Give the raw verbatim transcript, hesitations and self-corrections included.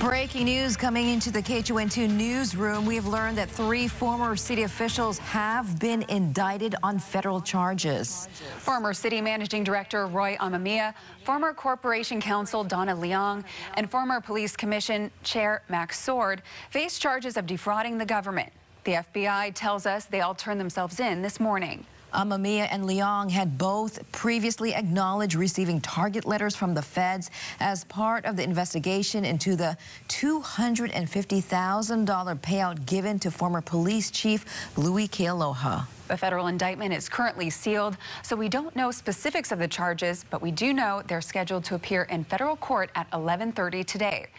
Breaking news coming into the K H O N two newsroom. We have learned that three former city officials have been indicted on federal charges. Former City Managing Director Roy Amemiya, former Corporation Counsel Donna Leong, and former Police Commission Chair Max Sword face charges of defrauding the government. The F B I tells us they all turned themselves in this morning. Amemiya and Leong had both previously acknowledged receiving target letters from the feds as part of the investigation into the two hundred fifty thousand dollar payout given to former police chief Louis Kealoha. The federal indictment is currently sealed, so we don't know specifics of the charges, but we do know they're scheduled to appear in federal court at eleven thirty today.